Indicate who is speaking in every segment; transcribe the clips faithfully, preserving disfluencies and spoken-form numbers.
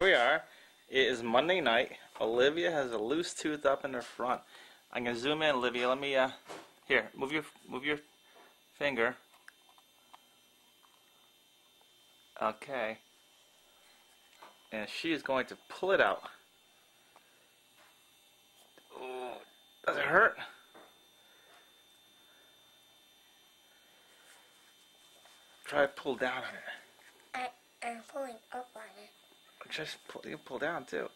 Speaker 1: we are. It is Monday night. Olivia has a loose tooth up in her front. I'm gonna zoom in, Olivia. Let me uh here, move your move your finger. Okay. And she is going to pull it out. Ooh, does it hurt? Try to pull down on it.
Speaker 2: I, I'm pulling up on it.
Speaker 1: Just pull, you can pull down too.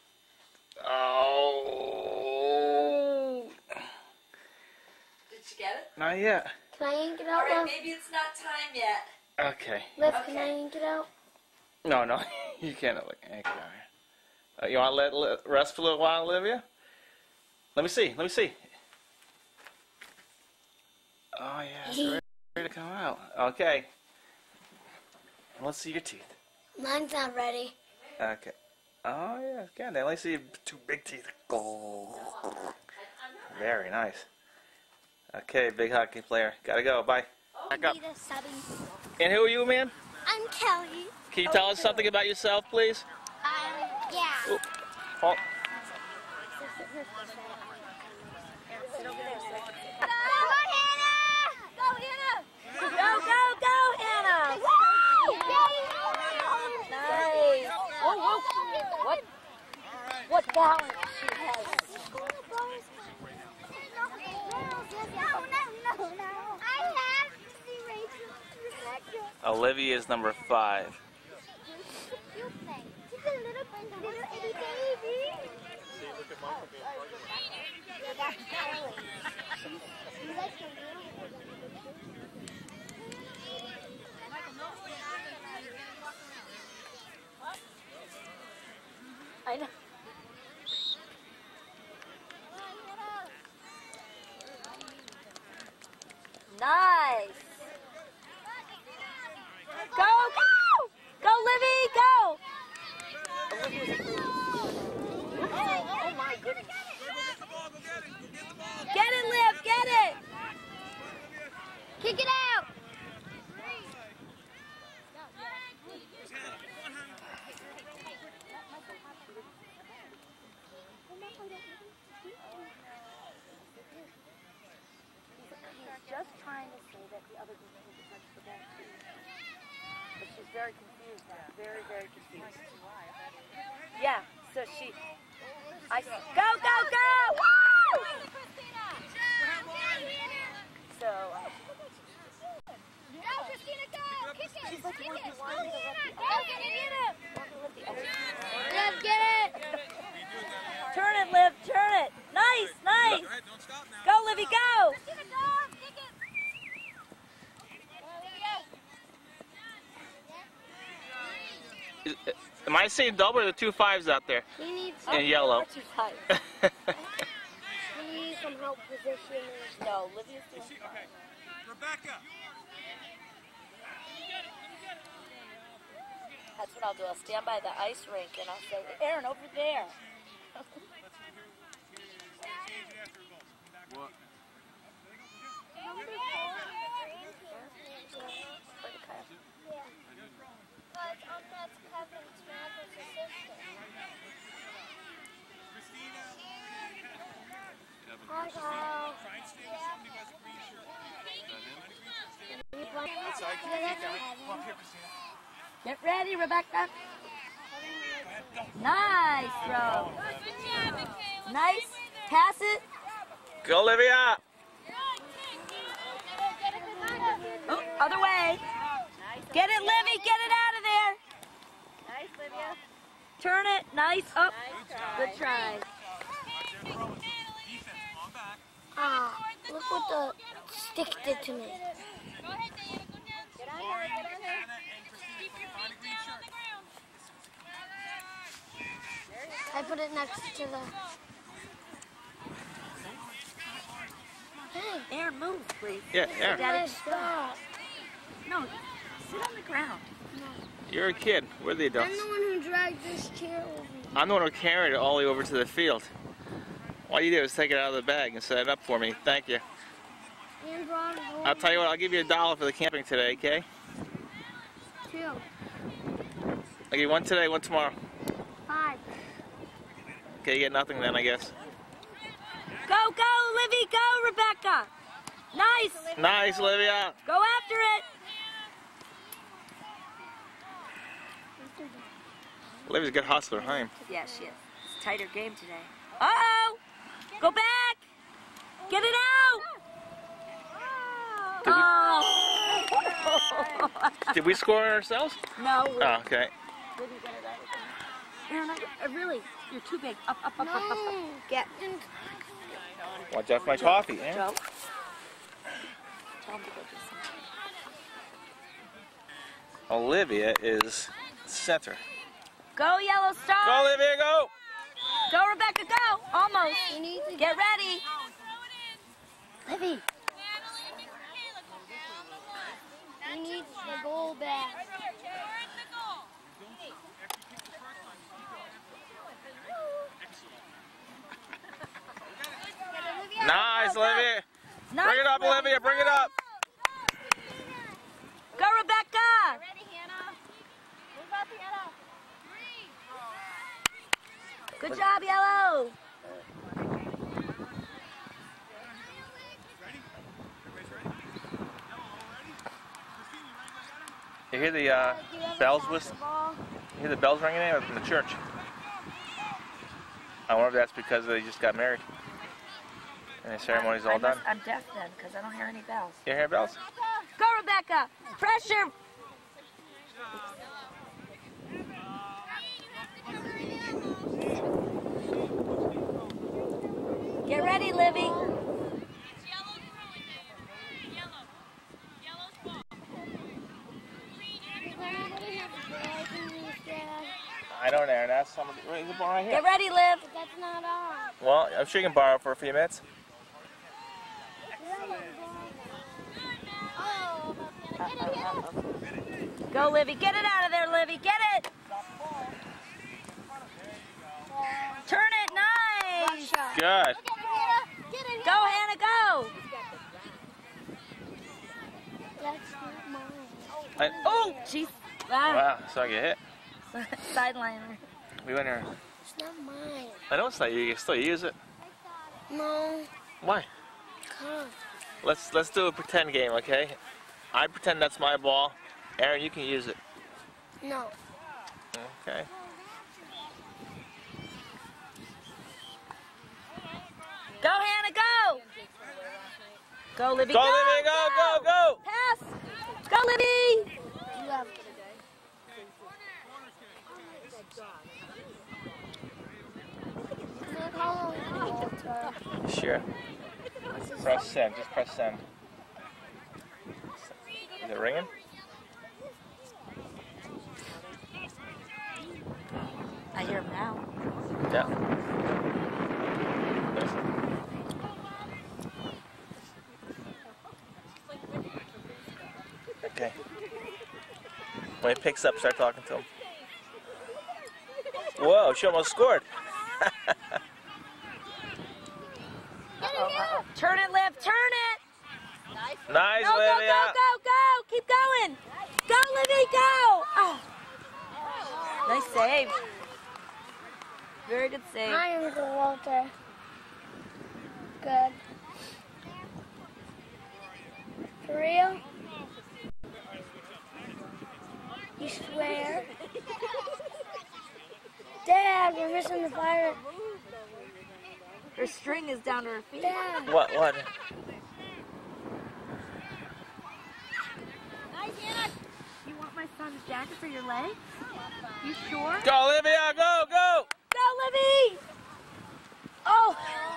Speaker 1: Oh!
Speaker 3: Did you get it?
Speaker 1: Not yet.
Speaker 2: Can I yank it out?
Speaker 3: Alright,
Speaker 2: Love?
Speaker 3: maybe it's not time yet.
Speaker 1: Okay.
Speaker 2: Liv,
Speaker 3: Okay.
Speaker 2: can I yank it out?
Speaker 1: No, no, you can't look. Uh, you want to let it rest for a little while, Olivia? Let me see. Let me see. Oh yeah, it's ready, ready to come out. Okay. Let's see your teeth.
Speaker 2: Mine's not ready.
Speaker 1: Okay. Oh yeah, again, let me see two big teeth. Oh. Very nice. Okay, big hockey player. Gotta go. Bye. Back up. And who are you, man?
Speaker 2: I'm Kelly.
Speaker 1: Can you tell us something about yourself, please?
Speaker 2: Um, yeah.
Speaker 1: Oop. Oh.
Speaker 3: Go, go, go, Hannah! Woo! Nice. Whoa, whoa. What? What balance she has.
Speaker 2: No, no, no, no. I have to see Rachel.
Speaker 1: Olivia is number five.
Speaker 2: She's a little, little itty baby.
Speaker 4: See, look at Michael being pregnant.
Speaker 2: That's Kylie. She's like a little.
Speaker 3: I know. Nice. Go, go! Go, Livy, go! Oh my goodness. Get it, Liv, get it!
Speaker 2: Kick it out.
Speaker 3: He's just trying to say that the other people need to touch the ball too. But she's very confused now. Very, very confused. Yeah, so she... I Go, go, go! Woo! So... Uh,
Speaker 2: Go, Christina, go! Kick it!
Speaker 3: she's like,
Speaker 2: Kick
Speaker 3: wanting
Speaker 2: it!
Speaker 3: to let the
Speaker 2: Go,
Speaker 3: other...
Speaker 2: get it, get it!
Speaker 3: wanting to let the other...
Speaker 2: Liv, get it!
Speaker 3: Turn it, Liv, turn it! Nice, nice! Go, Livy, go!
Speaker 2: Christina, go! Kick it!
Speaker 1: Is, am I seeing double or the two fives out there?
Speaker 2: We need
Speaker 1: In yellow.
Speaker 3: Too tight.
Speaker 2: We need some help positioning.
Speaker 3: No, Livy's doing fine.
Speaker 4: Okay. Rebecca.
Speaker 3: That's what I'll do. I'll stand by the ice rink and I'll say, Aaron, over there.
Speaker 4: What?
Speaker 2: But um, that's Kevin's mother's sister. Hi, Kyle.
Speaker 4: Outside, keep it going. Come up here, Christina.
Speaker 3: Get ready, Rebecca. Nice throw. Nice. Pass it.
Speaker 1: Go, Olivia!
Speaker 3: Oh, other way. Get it, Livy. Get it out of there.
Speaker 5: Nice, Livia.
Speaker 3: Turn it. Nice. Up. Good try.
Speaker 2: Ah, look what the stick did to me.
Speaker 5: Get on her, get on her.
Speaker 2: I put it next to the... Hey,
Speaker 3: Aaron, move, please.
Speaker 1: Yeah, Aaron.
Speaker 3: Daddy,
Speaker 2: stop.
Speaker 3: No, sit on the ground.
Speaker 1: You're a kid. We're the
Speaker 2: I'm
Speaker 1: adults.
Speaker 2: the one who dragged this chair over.
Speaker 1: I'm the one who carried it all the way over to the field. All you did was take it out of the bag and set it up for me. Thank you.
Speaker 2: And brought it over.
Speaker 1: I'll tell you what, I'll give you a dollar for the camping today, okay?
Speaker 2: Two.
Speaker 1: I'll give you one today, one tomorrow.
Speaker 2: Five.
Speaker 1: Okay, you get nothing then, I guess.
Speaker 3: Go, go, Livy, go, Rebecca. Nice.
Speaker 1: Nice, Olivia.
Speaker 3: Go after it.
Speaker 1: Olivia's a good hustler, huh?
Speaker 3: Yeah, she is. It's a tighter game today. Uh-oh. Go back. Get it out.
Speaker 1: Did we,
Speaker 3: Oh.
Speaker 1: did we score ourselves?
Speaker 3: No.
Speaker 1: Oh, okay.
Speaker 3: Livy, get it out. Aaron, I, I really, you're too big. Up, up, up, up, up, up. Get.
Speaker 1: Watch out for my coffee, eh?
Speaker 3: Joe. Tell him to go do something.
Speaker 1: Olivia is center.
Speaker 3: Go, Yellow Star.
Speaker 1: Go, Olivia, go!
Speaker 3: Go, Rebecca, go. Almost.
Speaker 2: You need to
Speaker 3: Get ready.
Speaker 2: Livy. You need the goal back.
Speaker 1: Nice, Olivia.
Speaker 3: Nice,
Speaker 1: Bring it up,
Speaker 3: Livy.
Speaker 1: Olivia. Bring it up.
Speaker 3: Go, Rebecca.
Speaker 5: Ready, Hannah? Move up, Hannah.
Speaker 3: Good job, Yellow.
Speaker 1: You hear the uh, bells whistle? You hear the bells ringing in from the church? I wonder if that's because they just got married and the ceremony's all done.
Speaker 3: I'm deaf then because I don't hear any bells.
Speaker 1: You hear bells?
Speaker 3: Go, Rebecca. Pressure. Get ready, Livy.
Speaker 5: It's yellow throwing it. Yellow. Yellow's ball.
Speaker 1: I don't know, Aaron. That's some of the, right, the ball right here.
Speaker 3: Get ready, Liv.
Speaker 2: That's not on.
Speaker 1: Well, I'm sure you can borrow for a few minutes.
Speaker 2: Oh, get it here.
Speaker 3: Go, Livy. Get it out of there, Livy. Get it. Turn it. Nice.
Speaker 1: Good.
Speaker 2: Get it
Speaker 3: Go, Hannah. Go.
Speaker 2: That's not mine.
Speaker 1: I,
Speaker 3: Oh, jeez. Wow.
Speaker 1: wow, so I get hit.
Speaker 3: Sideliner.
Speaker 1: We went here.
Speaker 2: It's not mine.
Speaker 1: I know it's not you. You can still use it.
Speaker 2: No.
Speaker 1: Why?
Speaker 2: Come.
Speaker 1: Let's let's do a pretend game, okay? I pretend that's my ball. Aaron, you can use it.
Speaker 2: No.
Speaker 1: Okay.
Speaker 3: Go, Hannah. Go. Go, Livy.
Speaker 1: Go, Livy, go, go, go!
Speaker 3: Pass. Go, Livy.
Speaker 2: You have Look how long the altar.
Speaker 1: Sure. Press send. Just press send. Is it ringing?
Speaker 3: I hear him now.
Speaker 1: Yeah. Okay. When it picks up, start talking to him. Whoa, she almost scored.
Speaker 3: Uh-oh. Turn it, Liv. Turn it.
Speaker 1: Nice,
Speaker 3: Go, go,
Speaker 1: Olivia.
Speaker 3: go, go, go. Keep going. Go, Livy, go. Oh. Nice save. Very good save.
Speaker 2: I am the Walter. Good. For real? You swear? Dad, we're missing the pirate.
Speaker 3: Her string is down to her feet.
Speaker 2: Dad.
Speaker 1: What, what?
Speaker 3: You want my son's jacket for your leg? You sure?
Speaker 1: Go, Olivia, go, go!
Speaker 3: Go, Livy! Oh!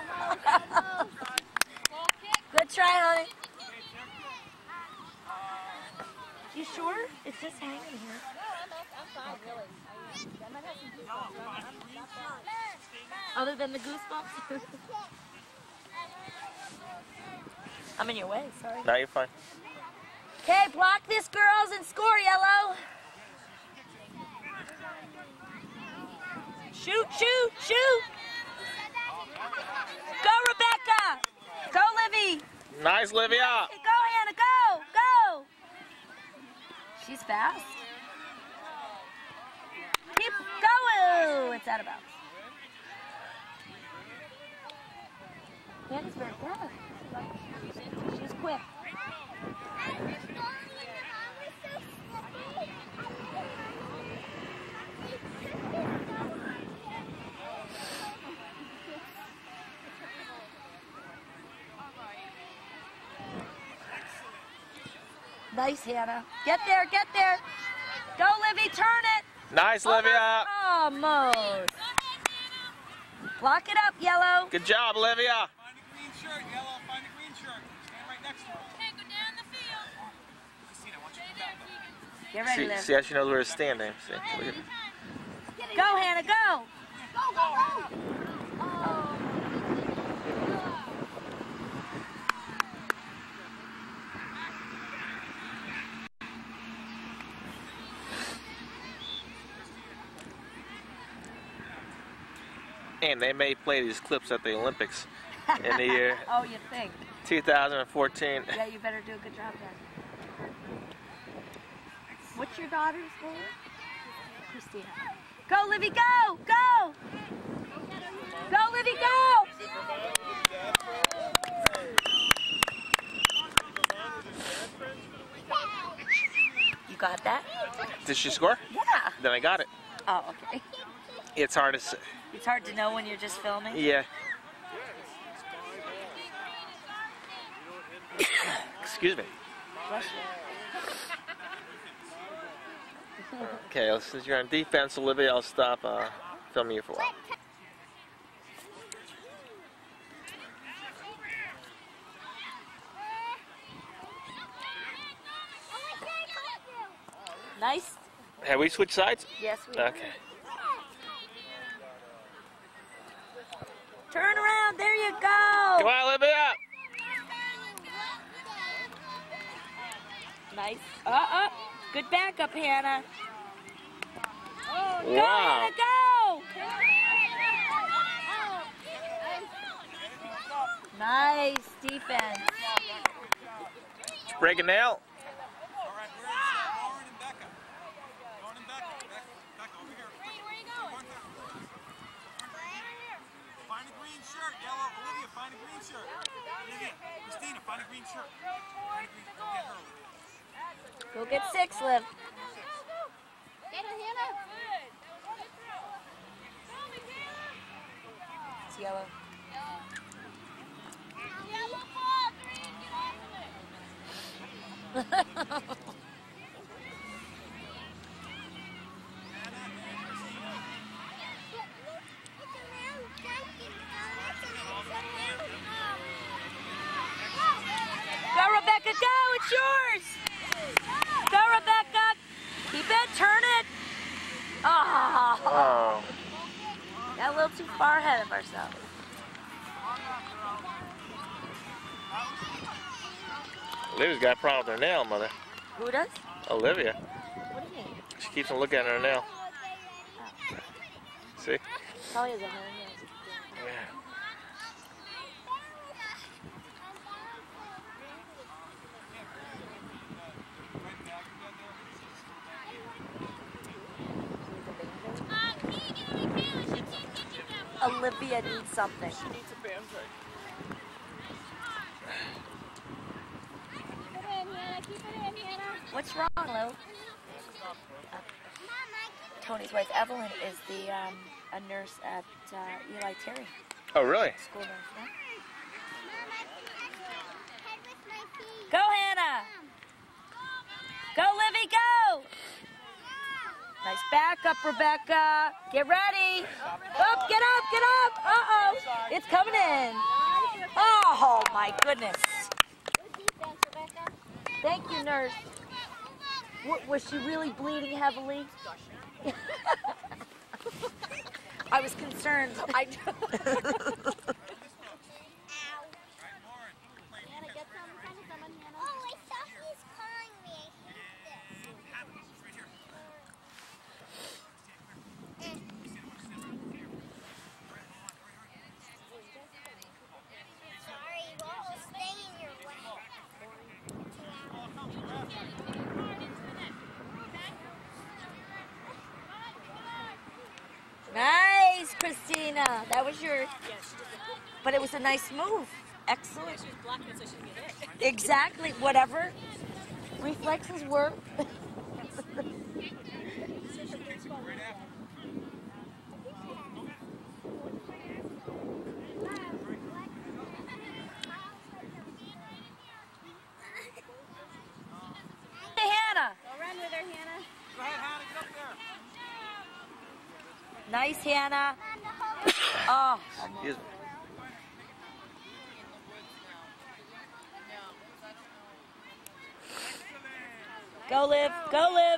Speaker 3: Good try, honey. You sure? It's just hanging here. Other than the goosebumps? I'm in your way, sorry.
Speaker 1: No, you're fine.
Speaker 3: Okay, block this, girls, and score, Yellow. Shoot, shoot, shoot. Go, Rebecca. Go, Livy.
Speaker 1: Nice, Olivia.
Speaker 3: Go, Hannah, go, go. She's fast. Keep going. it's out of bounds. Hannah's very good. She's quick. Nice, Hannah. Get there, get there. Go, Livy, turn it.
Speaker 1: Nice, Olivia.
Speaker 3: Almost. Lock it up, Yellow.
Speaker 1: Good job, Olivia.
Speaker 4: Find a green shirt, Yellow. Find a green shirt. Stand right next to her.
Speaker 5: Okay, go down the field.
Speaker 4: Christina, I want you
Speaker 5: Stay
Speaker 4: to
Speaker 5: there,
Speaker 4: come back.
Speaker 5: Keegan.
Speaker 3: Get ready,
Speaker 1: See,
Speaker 3: Liv.
Speaker 1: see how she knows where it's standing. See, look at it.
Speaker 3: Go, Hannah, go.
Speaker 2: Go, go, go! Oh.
Speaker 1: And they may play these clips at the Olympics in the year
Speaker 3: Oh, you think?
Speaker 1: two thousand fourteen.
Speaker 3: Yeah, you better do a good job then. What's your daughter's name? Christina. Go, Livy, go! Go! Go, Livy, go! You got that?
Speaker 1: Did she score?
Speaker 3: Yeah.
Speaker 1: Then I got it.
Speaker 3: Oh, okay.
Speaker 1: It's hard to say.
Speaker 3: It's hard to know when you're just filming.
Speaker 1: Yeah. Excuse me.
Speaker 3: Bless you.
Speaker 1: Okay, well, since you're on defense, Olivia, I'll stop uh, filming you for a while.
Speaker 3: Nice.
Speaker 1: Have we switched sides?
Speaker 3: Yes, we
Speaker 1: Okay.
Speaker 3: Turn around. There you go.
Speaker 1: Come on, Olivia.
Speaker 3: Nice. Uh-uh. Good backup, Hannah. Go,
Speaker 1: Wow.
Speaker 3: Hannah, go. Nice defense.
Speaker 1: Did you break a nail?
Speaker 4: All right, where's uh, Lauren and Becca? Lauren and Becca. Becca, Becca over here.
Speaker 5: Wait, where are you going?
Speaker 4: One down. Find a green shirt, Yellow. Olivia, find a green shirt. Olivia, Christina, find a green shirt. Find a green, go get her, Olivia.
Speaker 3: Go get six, Liv.
Speaker 2: Get her, Hannah.
Speaker 3: It's yellow.
Speaker 5: Yellow ball, green, get off of it.
Speaker 3: Go, Rebecca, go. It's yours. Go, Rebecca. Keep it. Turn it. Oh.
Speaker 1: Oh.
Speaker 3: Got a little too far ahead of ourselves.
Speaker 1: Olivia's got a problem with her nail, Mother.
Speaker 3: Who does?
Speaker 1: Olivia.
Speaker 3: What do you mean?
Speaker 1: She keeps on looking at her nail. See?
Speaker 3: Probably has a hair nails.
Speaker 1: Yeah.
Speaker 5: Uh, Keegan and Michaela, she keeps kicking them.
Speaker 3: Olivia needs something.
Speaker 4: She needs a band-aid.
Speaker 2: Keep it in, Hannah. Keep it in, Hannah.
Speaker 3: What's wrong, Lou? Tony's wife, Evelyn, is the um, a nurse at uh, Eli Terry
Speaker 1: Oh, really?
Speaker 3: school nurse. Yeah? Go, Hannah! Go, Livy, go! Nice backup, Rebecca. Get ready. Up, get up, get up. Uh-oh. It's coming in. Oh, my goodness. Thank you, nurse. W was she really bleeding heavily? I was concerned. I
Speaker 2: Oh, I thought he was calling me. I hate this. Sorry, we'll stay in your way.
Speaker 3: Nice. Christina. That was your... But it was a nice move. Excellent.
Speaker 5: She was blocking it so she didn't get hit.
Speaker 3: Exactly. Whatever. Reflexes work. Hannah.
Speaker 2: Go run with her, Hannah.
Speaker 4: Go ahead, Hannah, get up there.
Speaker 3: Nice, Hannah. Oh.
Speaker 1: Excuse me.
Speaker 3: Go, Liv. Go, Liv.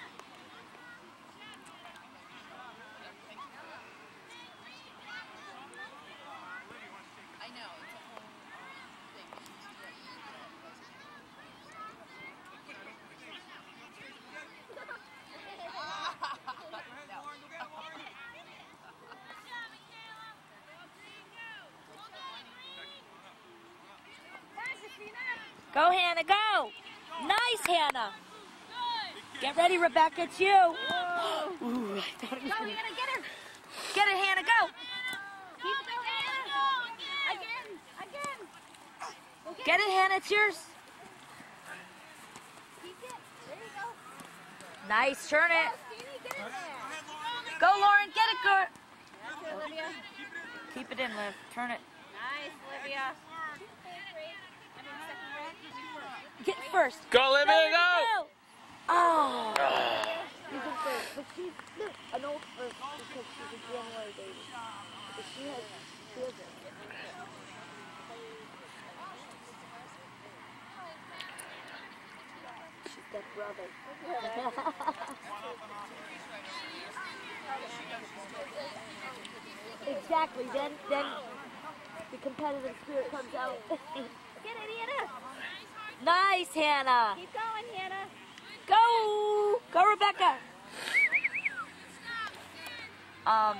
Speaker 3: Go, Hannah, go! Nice, Hannah! Get ready, Rebecca, it's you! Ooh, I thought it was
Speaker 2: Go,
Speaker 3: gonna...
Speaker 2: Hannah, get her.
Speaker 3: Get it, Hannah, go!
Speaker 2: Keep it going, Hannah. Again, again. Okay.
Speaker 3: Get it, Hannah, it's yours!
Speaker 2: Keep it. There you go.
Speaker 3: Nice, turn it!
Speaker 2: Steenie, get in there.
Speaker 3: Go, Lauren, get it, girl!
Speaker 2: That's it, Olivia.
Speaker 3: Keep it in, Liv, turn it.
Speaker 2: Nice, Olivia.
Speaker 3: Get first.
Speaker 1: Go, Libby, go!
Speaker 3: Oh! She's in first, but she's an old first because she's a January baby. But she has, she has it. She's got brother. Exactly, then, then the competitive spirit comes out.
Speaker 2: Get it, Hannah.
Speaker 3: Nice, Hannah.
Speaker 2: Keep going, Hannah.
Speaker 3: Go! Go, Rebecca. Um.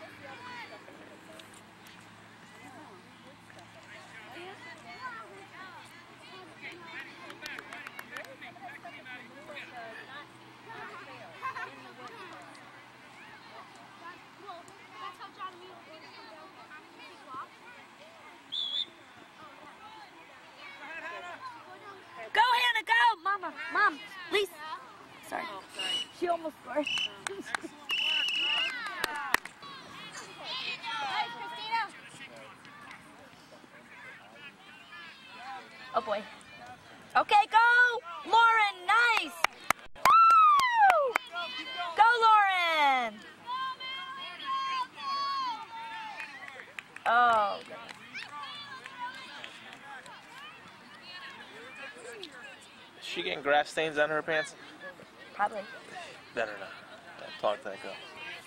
Speaker 3: Go, Hannah, go! Mama, Mom, please. Sorry. She almost scored.
Speaker 2: Nice, Christina.
Speaker 3: Oh, boy. Okay, go! Lauren, nice! Woo! Go, Lauren! Oh.
Speaker 1: Is she getting grass stains on her pants?
Speaker 3: Probably.
Speaker 1: Better not. I'll talk to that girl.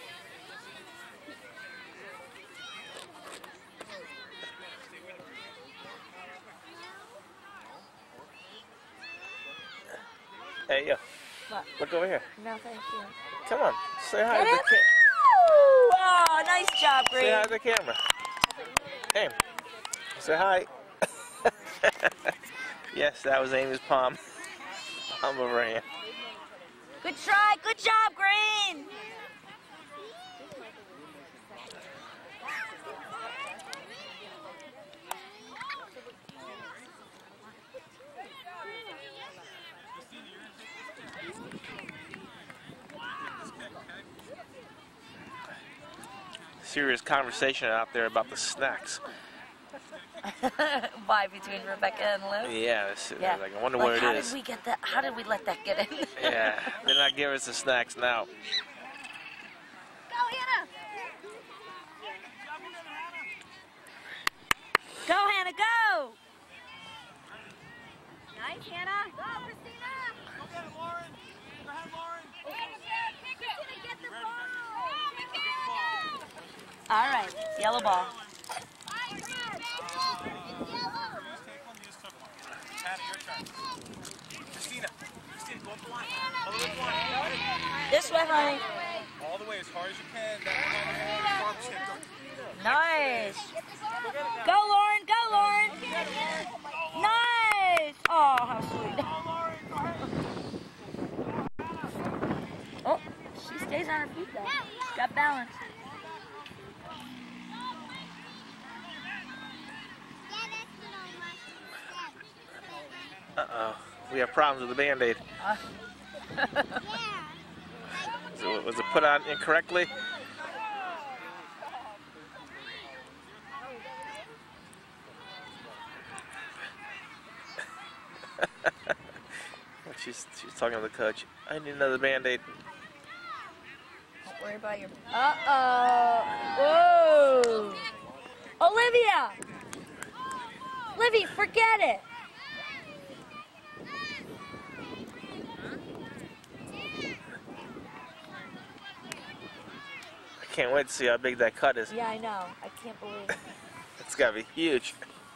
Speaker 1: Hey, yo.
Speaker 3: What?
Speaker 1: Look over here.
Speaker 3: No, thank you.
Speaker 1: Come on. Say hi to
Speaker 3: Get
Speaker 1: the
Speaker 3: it?
Speaker 1: camera.
Speaker 3: Oh, nice job,
Speaker 1: Say
Speaker 3: Green.
Speaker 1: hi to the camera. Hey. Say hi. Yes, that was Amy's palm. Palm of her hand.
Speaker 3: Good try. Good job, Green.
Speaker 1: Serious conversation out there about the snacks.
Speaker 3: Why, between Rebecca and Liv?
Speaker 1: Yeah, this,
Speaker 3: Yeah.
Speaker 1: like, I wonder
Speaker 3: Like,
Speaker 1: where it
Speaker 3: how
Speaker 1: is.
Speaker 3: did we get that? How did we let that get in?
Speaker 1: Yeah, they're not giving us the snacks now.
Speaker 2: Go, Hannah.
Speaker 3: Go, Hannah, go!
Speaker 2: Nice, Hannah. Go, Christina.
Speaker 4: Go get it, Lauren. Go ahead, Lauren.
Speaker 2: Christina, get the ball.
Speaker 3: All right, yellow ball.
Speaker 4: You just take one, you just took one. Hannah, your turn. Christina. Christina, go up the line. Go up the line.
Speaker 3: This way, honey.
Speaker 4: All the way as hard as you can. That one, chip. Go.
Speaker 3: Nice. Go, Lauren. Go, Lauren. Nice. Oh, how sweet. Oh, she stays on her feet, though. She's got balance.
Speaker 1: we have problems with the Band-Aid.
Speaker 2: Yeah.
Speaker 1: So, was it put on incorrectly? she's she's talking to the coach. I need another Band-Aid.
Speaker 3: Don't worry about your. Uh oh. Whoa. Olivia. Livy, forget it.
Speaker 1: I can't wait to see how big that cut is.
Speaker 3: Yeah, I know. I can't believe it.
Speaker 1: It's gotta be huge.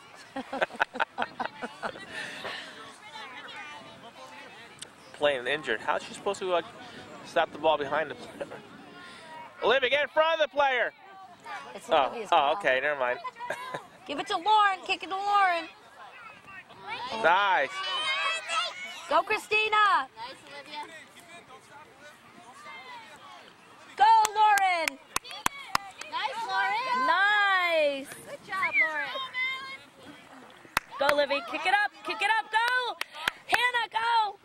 Speaker 1: Playing injured. How's she supposed to uh, stop the ball behind the player? Olivia, get in front of the player.
Speaker 3: It's
Speaker 1: Oh,
Speaker 3: Olivia's
Speaker 1: oh,
Speaker 3: ball.
Speaker 1: okay, never mind.
Speaker 3: Give it to Lauren. Kick it to Lauren.
Speaker 1: Nice.
Speaker 3: Go, Christina.
Speaker 5: Nice, Olivia.
Speaker 3: Go, Lauren.
Speaker 5: Nice, Lauren.
Speaker 3: Nice.
Speaker 5: Good job, Lauren.
Speaker 3: Go, Livy. Kick it up. Kick it up. Go. Hannah, go.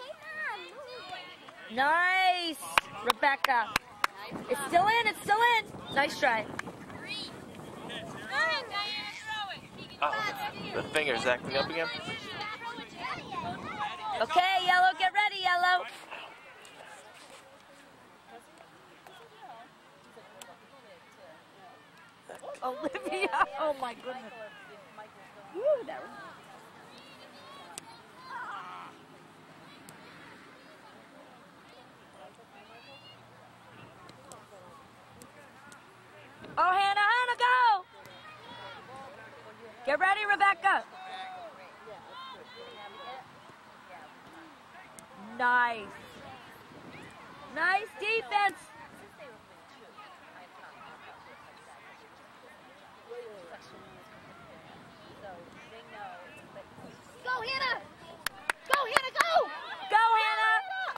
Speaker 3: Nice. Rebecca. It's still in. It's still in. Nice try.
Speaker 5: Three. Go ahead, Diana. Throw it.
Speaker 1: Oh, the finger's acting up again.
Speaker 3: Okay, Yellow. Get ready, Yellow. Olivia. Oh, my goodness. Woo, that was... Oh, Hannah, Hannah, go! Get ready, Rebecca. Nice. Nice defense.
Speaker 2: Go, Hannah! Go, Hannah, go!
Speaker 3: Go, Hannah.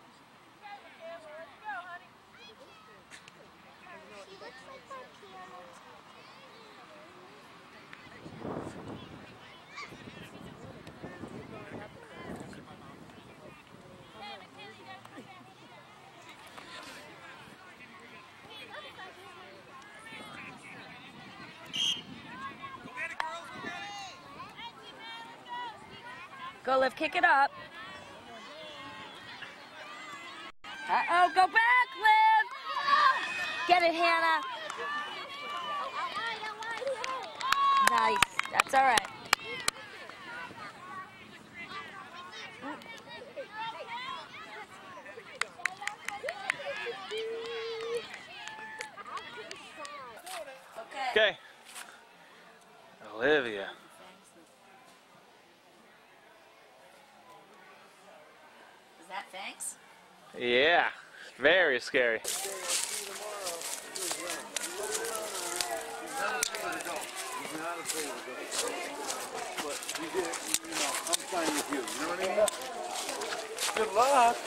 Speaker 2: She looks like that piano.
Speaker 3: Go, Liv, kick it up. Uh-oh, go back, Liv. Get it, Hannah. Nice. That's all right.
Speaker 1: Okay. Olivia.
Speaker 3: Is that thanks?
Speaker 1: Yeah. Very scary.
Speaker 4: Good luck.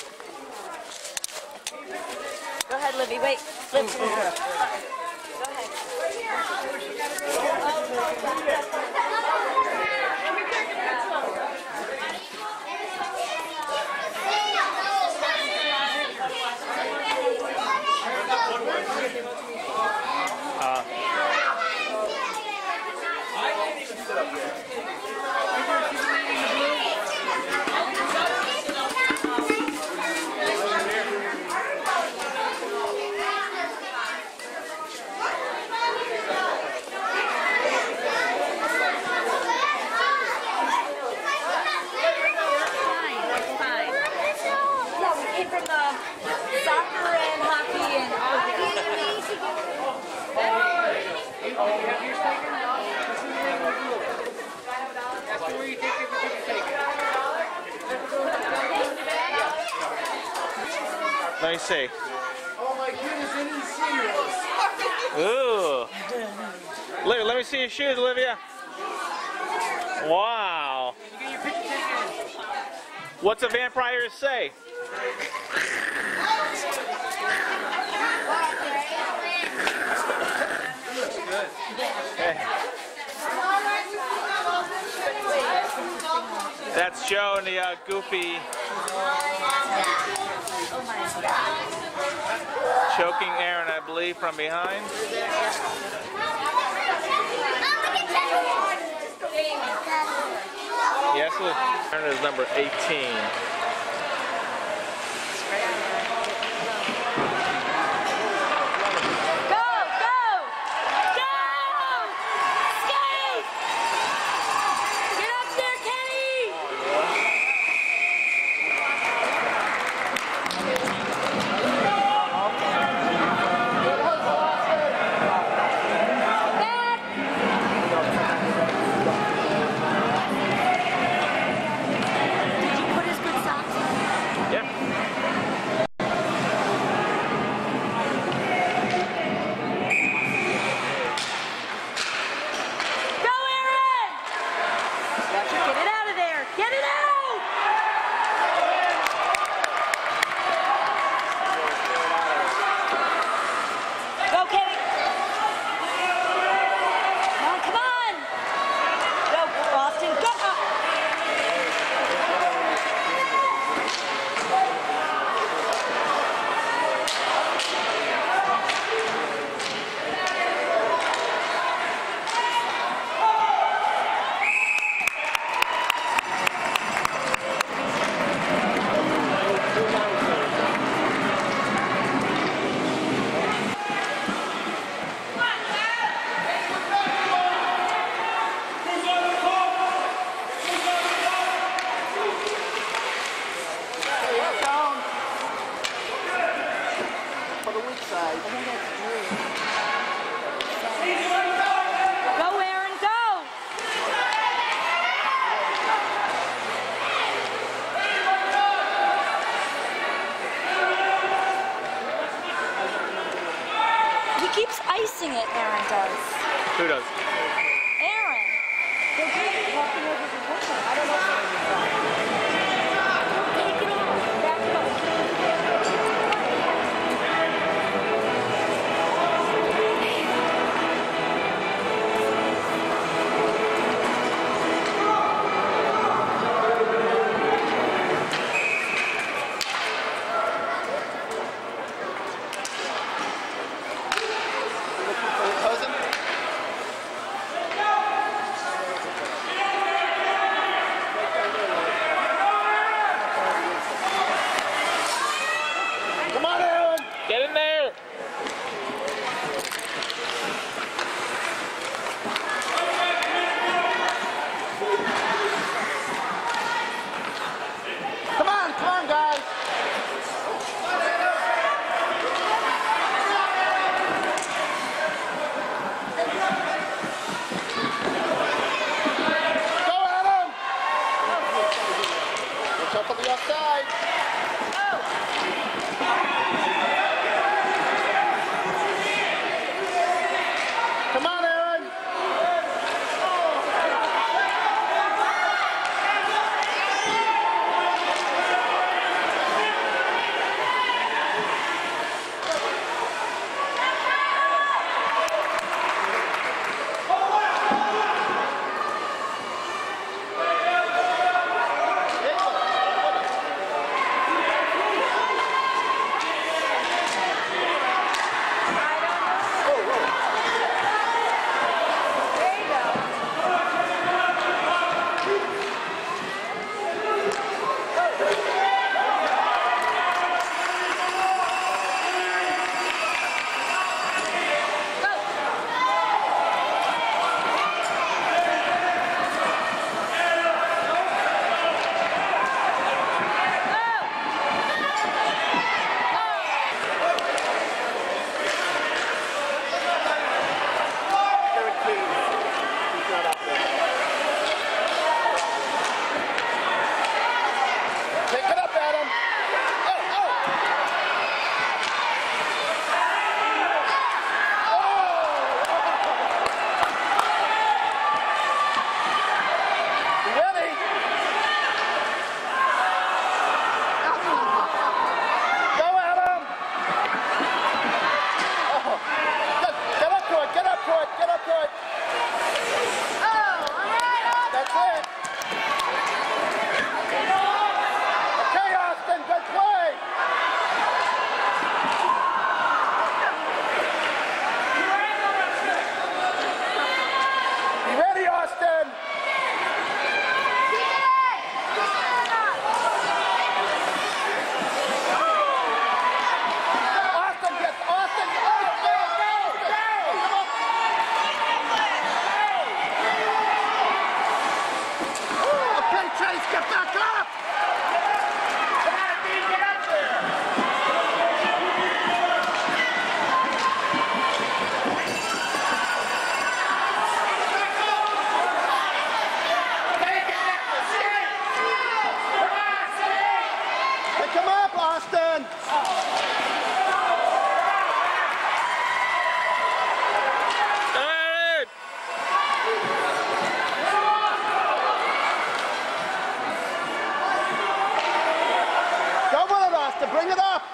Speaker 3: Go ahead, Livy. Wait. Liv. Go ahead.
Speaker 1: Let me see.
Speaker 4: Oh my goodness, I didn't see yours.
Speaker 1: Ooh. Olivia, let me see your shoes, Olivia. Wow. What's a vampire say? Hey. That's Joe and the uh, goofy choking Aaron, I believe, from behind. Yes, Aaron is number eighteen.
Speaker 3: Keeps icing it, Aaron does.
Speaker 1: Who does?
Speaker 3: Aaron. They're just walking over the window. I don't know. Take it off. Back it up.
Speaker 1: Get in there!
Speaker 6: Come on, come on, guys! Go, Adam! Watch out for the offside! Come on, Aaron! Aaron. Go with it, Austin. Bring it up.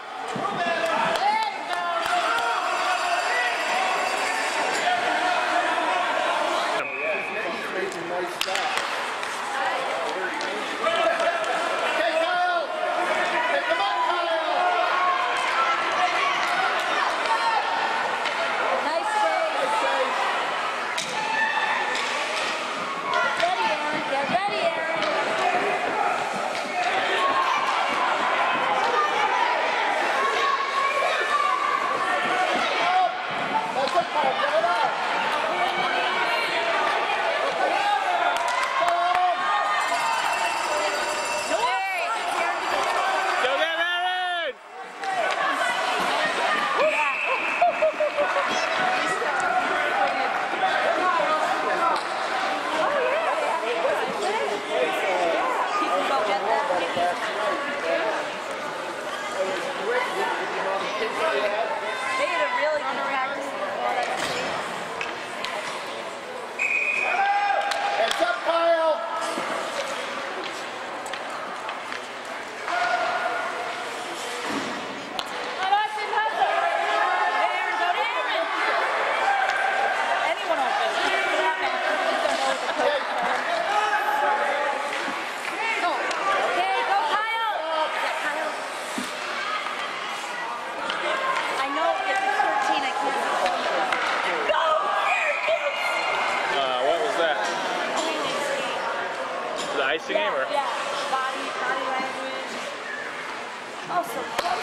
Speaker 1: Icing game or?
Speaker 3: Yeah, body, body language. Oh, so close.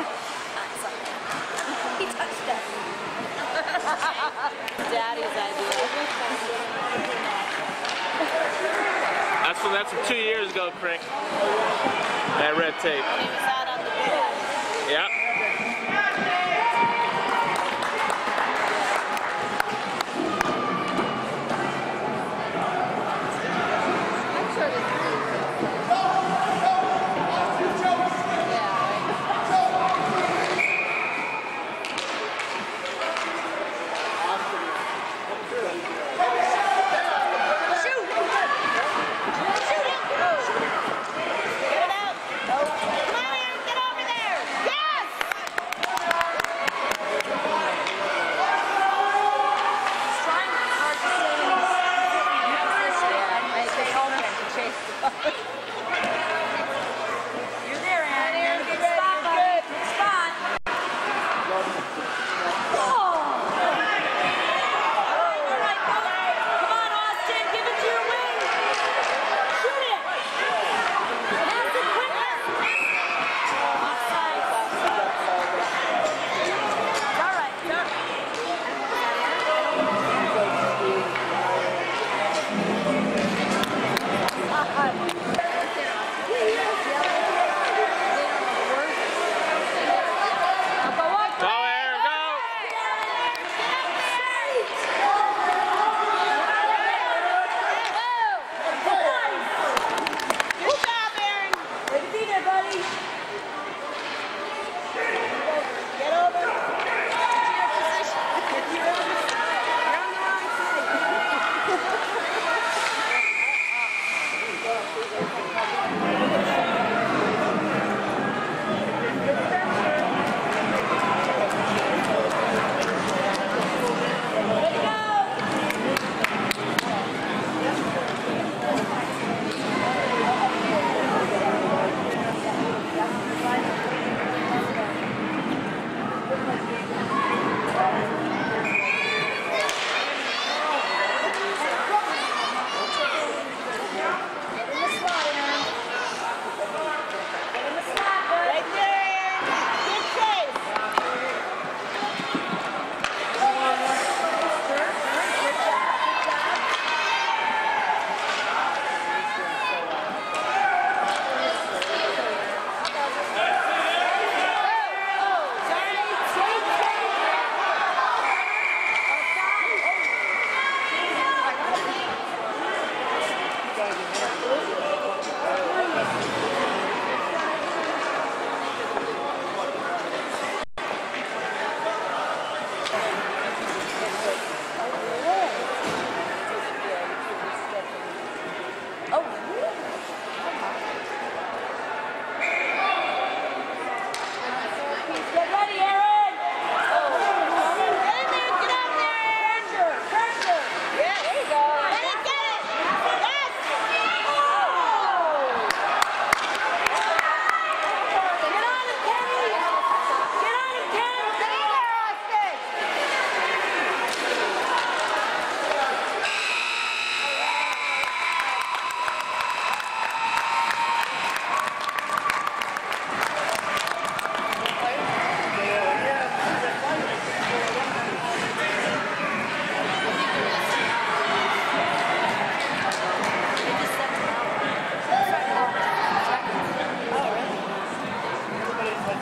Speaker 3: He touched that. Daddy's idea.
Speaker 1: That's from, that's from two years ago, Crick. That red tape.
Speaker 3: He was out on the bed.
Speaker 1: Yeah.
Speaker 2: Come on, Aaron, get over there. Yes!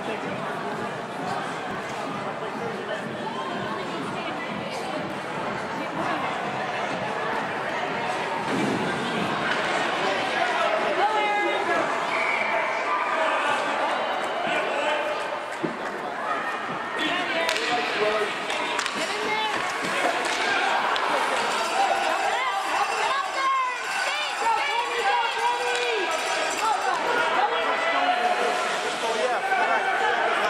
Speaker 6: Yeah, right.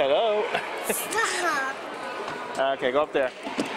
Speaker 1: Hello.
Speaker 2: Stop.
Speaker 1: Okay, go up there.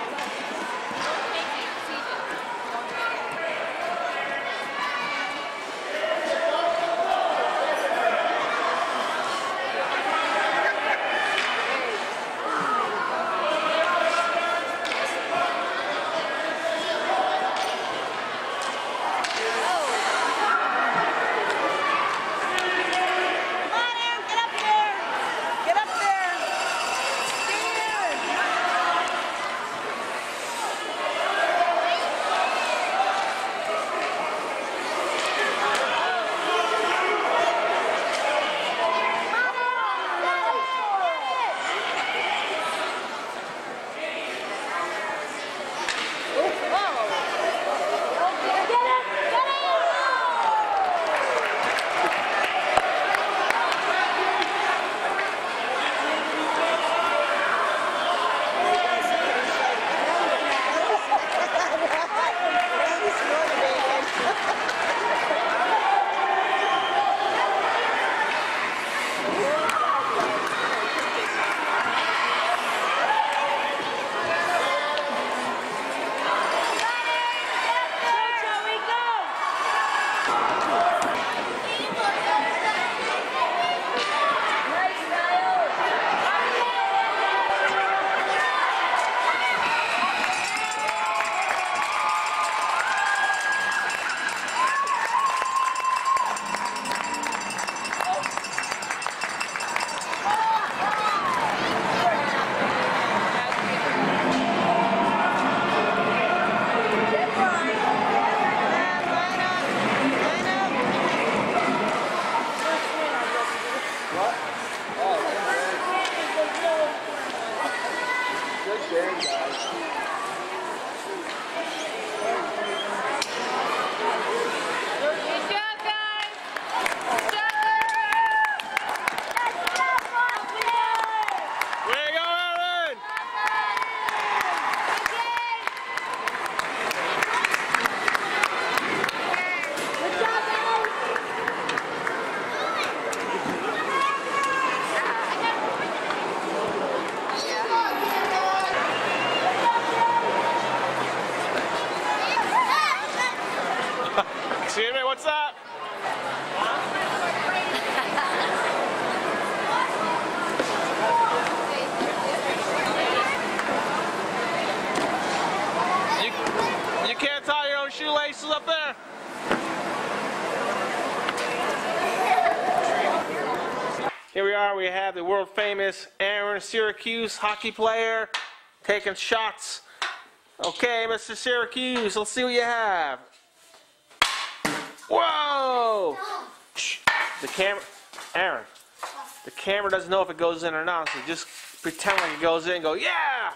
Speaker 1: Excuse me, what's up? You, you can't tie your own shoelaces up there? Here we are, we have the world famous Aaron Syracuse, hockey player, taking shots. Okay, Mister Syracuse, let's see what you have. Whoa! Shh. The camera, Aaron, the camera doesn't know if it goes in or not, so just pretend like it goes in and go, yeah!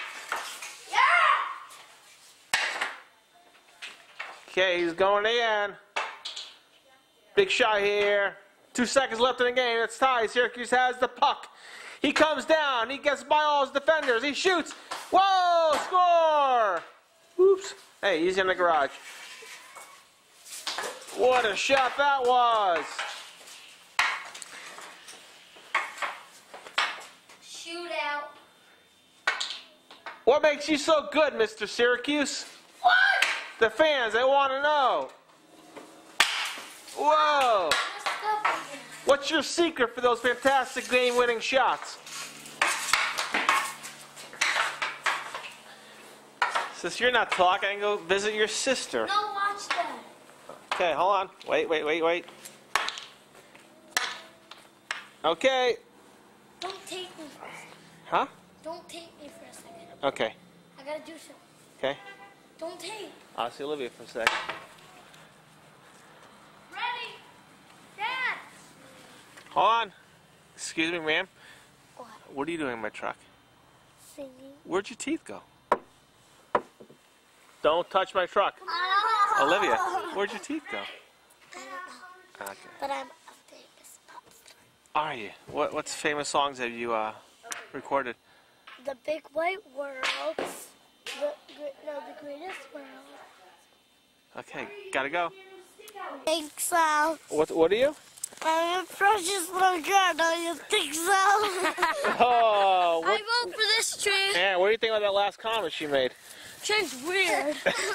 Speaker 1: Yeah! Okay, he's going in. Big shot here. Two seconds left in the game. It's tied. Syracuse has the puck. He comes down. He gets by all his defenders. He shoots. Whoa! Score! Oops. Hey, he's in the garage. What a shot that was!
Speaker 2: Shootout.
Speaker 1: What makes you so good, Mister Syracuse?
Speaker 2: What?
Speaker 1: The fans, they want to know. Whoa! What's your secret for those fantastic game-winning shots? Since you're not talking, I can go visit your sister.
Speaker 2: No, watch that.
Speaker 1: Okay, hold on. Wait, wait, wait, wait. Okay.
Speaker 2: Don't take me for a second.
Speaker 1: Huh?
Speaker 2: Don't take me for a second.
Speaker 1: Okay.
Speaker 2: I gotta do something.
Speaker 1: Okay.
Speaker 2: Don't take.
Speaker 1: I'll see Olivia for a second.
Speaker 2: Ready? Dad!
Speaker 1: Hold on. Excuse me, ma'am.
Speaker 2: What?
Speaker 1: What are you doing in my truck?
Speaker 2: Singing.
Speaker 1: Where'd your teeth go? Don't touch my truck. Olivia, where'd your teeth go?
Speaker 2: I don't know.
Speaker 1: Okay.
Speaker 2: But I'm a famous pop star.
Speaker 1: Are you? What What's famous songs have you uh, recorded?
Speaker 2: The Big White World. The, no, the Greatest World.
Speaker 1: Okay, gotta go.
Speaker 2: Thanks, Al.
Speaker 1: What What are you?
Speaker 2: I'm a precious little girl, don't you think so?
Speaker 1: Oh, what,
Speaker 2: I vote for this tree.
Speaker 1: Aaron, what do you think about that last comment she made?
Speaker 2: Tree's weird.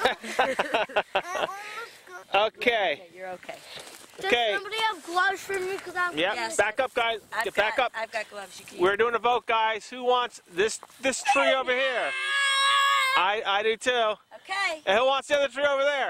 Speaker 1: Okay.
Speaker 3: You're okay.
Speaker 2: Does
Speaker 1: Okay.
Speaker 2: somebody have gloves for me? Cause I'm
Speaker 1: Yep.
Speaker 3: Yes.
Speaker 1: Back up, guys.
Speaker 3: I've
Speaker 1: Get
Speaker 3: got,
Speaker 1: back up.
Speaker 3: I've got gloves. You can
Speaker 1: We're doing a vote, guys. Who wants this this tree over here? I I do too.
Speaker 3: Okay.
Speaker 1: And who wants the other tree over there?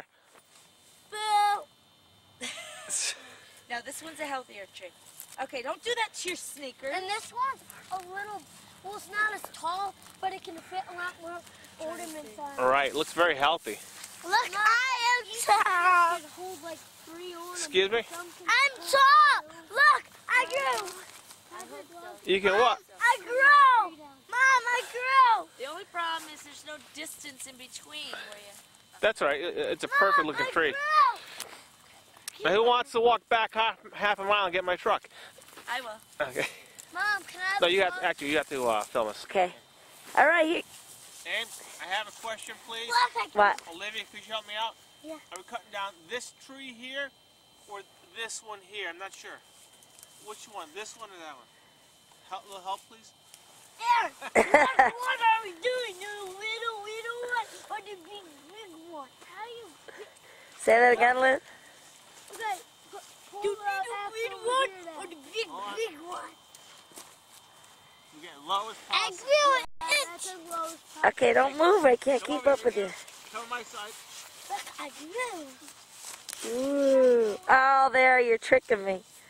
Speaker 2: Boo.
Speaker 3: No, this one's a healthier tree. Okay, don't do that to your sneakers.
Speaker 2: And this one's a little, well, it's not as tall, but it can fit a lot more ornaments on it.
Speaker 1: All right. Looks very healthy.
Speaker 2: Look, I am tall. It hold like three ornaments.
Speaker 1: Excuse me?
Speaker 2: I'm tall. Look, I grew.
Speaker 1: You can what?
Speaker 2: I grew. Mom, I grew.
Speaker 3: The only problem is there's no distance in between where you...
Speaker 1: That's all right. It- It's a perfect
Speaker 2: Mom,
Speaker 1: looking
Speaker 2: I
Speaker 1: tree.
Speaker 2: grew.
Speaker 1: Now, who wants to walk back half half a mile and get my truck?
Speaker 3: I will.
Speaker 1: Okay.
Speaker 2: Mom, can I have
Speaker 1: No, you
Speaker 2: a
Speaker 1: have to, actually you have to uh, film us.
Speaker 3: Okay. All right. Here.
Speaker 1: And I have a question, please.
Speaker 2: Look, I
Speaker 3: What?
Speaker 1: Olivia, could you help me out?
Speaker 2: Yeah.
Speaker 1: Are we cutting down this tree here or this one here? I'm not sure. Which one? This one or that one? Help, little help, please.
Speaker 2: Aaron, what, what are we doing? The little, little one or the big, big one? How do you pick?
Speaker 3: Say that again, Liz.
Speaker 2: Okay, go- pull
Speaker 3: You
Speaker 2: the
Speaker 3: need a
Speaker 2: apple
Speaker 3: big
Speaker 2: over
Speaker 3: one
Speaker 2: here
Speaker 3: or
Speaker 2: then.
Speaker 3: the big, big one?
Speaker 1: You get low as
Speaker 2: I
Speaker 1: possible.
Speaker 2: feel it. That's as low as possible.
Speaker 3: Okay, don't move. I can't
Speaker 1: Come
Speaker 3: keep
Speaker 1: over
Speaker 3: up with
Speaker 1: here.
Speaker 3: you.
Speaker 1: Come on my side.
Speaker 2: Look, I grew.
Speaker 3: Ooh. Oh, there, you're tricking me.
Speaker 2: Uh,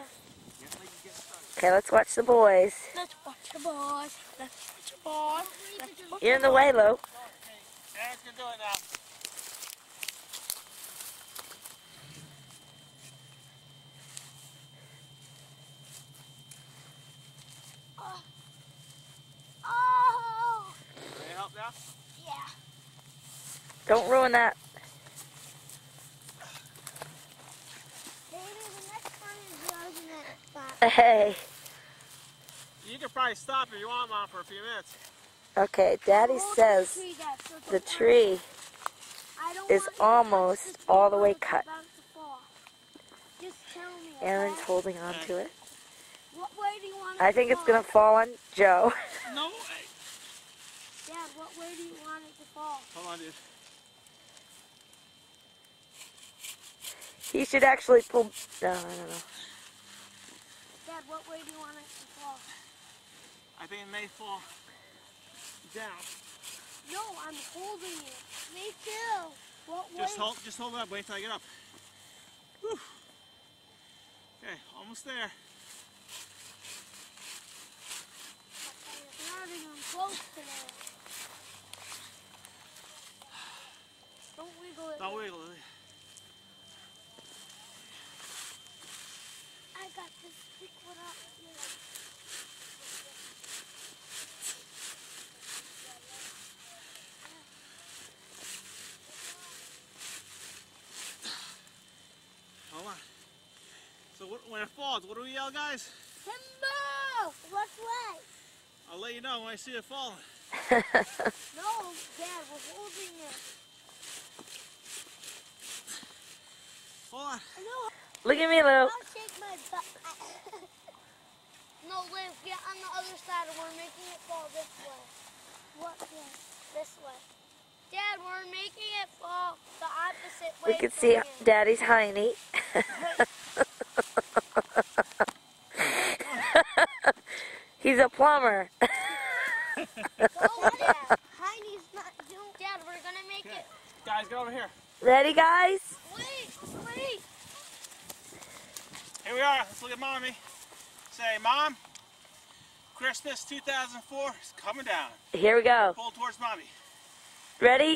Speaker 3: Okay, let's watch the boys.
Speaker 2: let's watch the boys. Let's watch the boys. Let's watch
Speaker 3: You're in the way, Lou.
Speaker 1: Aaron's gonna do it now.
Speaker 2: Oh,
Speaker 1: Can you help now?
Speaker 2: yeah.
Speaker 3: Don't ruin that.
Speaker 2: Maybe the next one is yours in that spot.
Speaker 3: Hey.
Speaker 1: You can probably stop if you want, Mom, for a few minutes.
Speaker 3: Okay, Daddy
Speaker 2: Hold
Speaker 3: says
Speaker 2: the tree down so
Speaker 3: the
Speaker 2: don't
Speaker 3: tree
Speaker 2: I don't
Speaker 3: is
Speaker 2: want you to
Speaker 3: almost
Speaker 2: touch this
Speaker 3: all the way
Speaker 2: because it's
Speaker 3: cut.
Speaker 2: about to fall. Just tell me,
Speaker 3: Aaron's
Speaker 2: okay?
Speaker 3: holding on to it.
Speaker 2: What way do you want it
Speaker 3: I
Speaker 2: to
Speaker 3: think it's
Speaker 2: fall?
Speaker 3: going to fall on Joe.
Speaker 1: No.
Speaker 2: Dad, what way do you want it to fall?
Speaker 1: Hold on, dude.
Speaker 3: He should actually pull... No, I don't know.
Speaker 2: Dad, what way do you want it to fall?
Speaker 1: I think it may fall down.
Speaker 2: No, I'm holding it. Me too. What way?
Speaker 1: Just hold, just hold it up. Wait till I get up. Whew. Okay, almost there.
Speaker 2: It's not even close to there. Don't wiggle it.
Speaker 1: Don't wiggle it.
Speaker 2: I got this big one up here.
Speaker 1: Hold on. So what, when it falls, what do we yell, guys?
Speaker 2: Timbo! What way?
Speaker 1: I'll let you know when I see it falling.
Speaker 2: No, Dad, we're holding it.
Speaker 1: Hold on.
Speaker 2: I know.
Speaker 3: Look at me, Lou.
Speaker 2: I'll shake my butt. No, Liv, get on the other side and we're making it fall this way. What way? This way. Dad, we're making it fall the opposite way.
Speaker 3: We can
Speaker 2: from
Speaker 3: see
Speaker 2: you.
Speaker 3: Daddy's hiney. He's a plumber.
Speaker 2: Go, Dad. Heine's not doing. Dad, we're gonna make it.
Speaker 1: Guys, get over here.
Speaker 3: Ready, guys?
Speaker 2: Wait, wait.
Speaker 1: Here we are. Let's look at Mommy. Say, Mom, Christmas two thousand four is coming down.
Speaker 3: Here we go.
Speaker 1: Pull towards Mommy.
Speaker 3: Ready?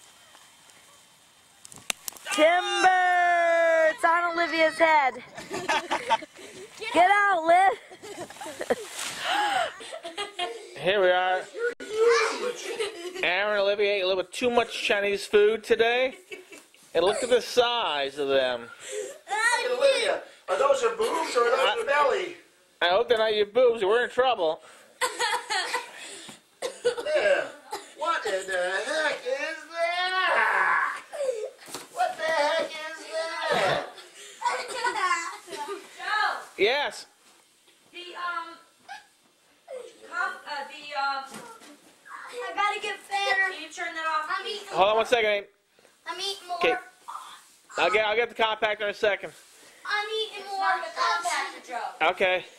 Speaker 3: Timber! It's on Olivia's head. Get out, Liv.
Speaker 1: Here we are. Aaron and Olivia ate a little bit too much Chinese food today. And look at the size of them.
Speaker 6: Hey, Olivia, are those your boobs or are those your belly?
Speaker 1: I hope they're not your boobs. We're in trouble.
Speaker 6: Yeah. What in the heck is that? What the heck is that?
Speaker 3: you turn that off?
Speaker 2: I'm eating
Speaker 1: Hold on
Speaker 2: more.
Speaker 1: one second, Amy.
Speaker 2: I'm eating more.
Speaker 1: Okay. I'll get, I'll get the compactor in a second.
Speaker 2: I'm eating more.
Speaker 3: Not the compactor, Joe.
Speaker 1: Okay.